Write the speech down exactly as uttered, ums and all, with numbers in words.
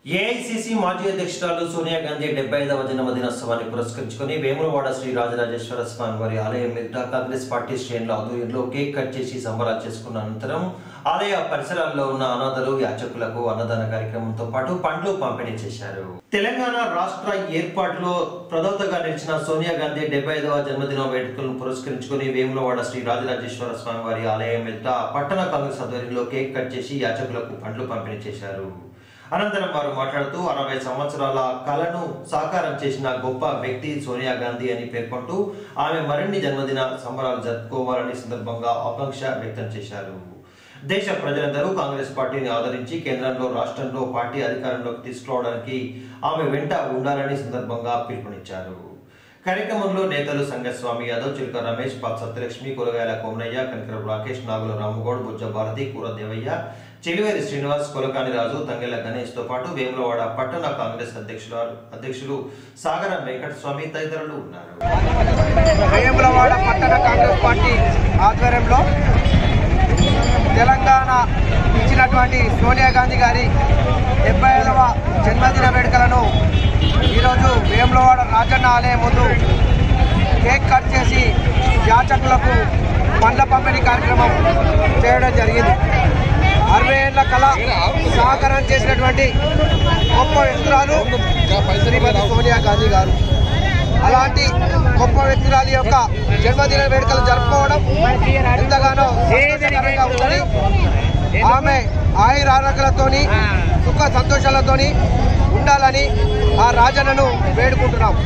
AICC మాజీ అధ్యక్షురాలు సోనియా గాంధీ డెబ్బై ఐదవ జన్మదినోత్సవాన్ని పురస్కరించుకుని వేములవాడ శ్రీ రాజరాజేశ్వర స్వామి వారి ఆలయం మీద కాంగ్రెస్ పార్టీ శ్రేణుల ఆధ్వర్యంలో కేక్ కట్ చేసి సంబరాలు చేసుకున్న అనంతరం ఆలయ పరిసరాల్లో ఉన్న అనాథలు యాచకులకు అన్నదాన కార్యక్రమంతో పాటు పండ్లు పంపిణీ చేశారు. తెలంగాణ రాష్ట్ర ఏర్పాటులో ప్రదోతగా నిలిచిన సోనియా గాంధీ డెబ్బై ఐదవ జన్మదిన వేడుకలను పురస్కరించుకుని వేములవాడ శ్రీ రాజరాజేశ్వర స్వామి వారి ఆలయం మీద పట్టణ కాంగ్రెస్ ఆధ్వర్యంలో కేక్ కట్ చేసి యాచకులకు పండ్లు పంపిణీ చేశారు. అనంతరం వారు మాట్లాడుతూ అరవై సంవత్సరాల కళను సాకారం చేసిన గొప్ప వ్యక్తి సోనియా గాంధీ అని పేర్కొంటూ ఆమె మరిన్ని జన్మదిన సంబరాలు జరుపుకోవాలని సందర్భంగా ఆకాంక్ష వ్యక్తం చేశారు. దేశ ప్రజలందరూ కాంగ్రెస్ పార్టీని ఆదరించి కేంద్రంలో రాష్ట్రంలో పార్టీ అధికారంలోకి తీసుకురావడానికి ఆమె వెంట ఉండాలని సందర్భంగా పిలుపునిచ్చారు. కార్యక్రమంలో నేతలు సంగస్వామి యాదవ్, చిలుక రమేష్, పాత సత్యలక్ష్మి, కూరగాయల కోమరయ్య, కనకర రాకేష్, నాగుల రామగౌడ్, బుజ్జ భారతి, కూర దేవయ్య, చెలివేరి శ్రీనివాస్, కొలకాని రాజు, తంగెల గణేష్ తో పాటు వేములవాడ పట్టణ కాంగ్రెస్ అధ్యక్షులు అధ్యక్షులు సాగర వెంకటస్వామి తదితరులు ఉన్నారు. వేములవాడ పట్టణ కాంగ్రెస్ పార్టీ ఆధ్వర్యంలో తెలంగాణ ఇచ్చినటువంటి సోనియా గాంధీ గారి డెబ్బై ఐదవ జన్మదిన వేడుకలను ఈరోజు వేములవాడ రాజన్న ఆలయం ముందు కేక్ కట్ చేసి యాచకులకు పండ్ల పంపిణీ కార్యక్రమం చేయడం జరిగింది. అరవై ఏళ్ల కళ సహకారం చేసినటువంటి గొప్ప వ్యక్తురాలు శ్రీమతి సోనియా గాంధీ గారు. అలాంటి గొప్ప వ్యక్తురాలి యొక్క జన్మదిన వేడుకలు జరుపుకోవడం ఎంతగానో సంతోషకరంగా ఉందని, ఆమె ఆయుర ఆరోగ్యాలతోని సుఖ సంతోషాలతోని ఉండాలని ఆ రాజన్నను వేడుకుంటున్నాం.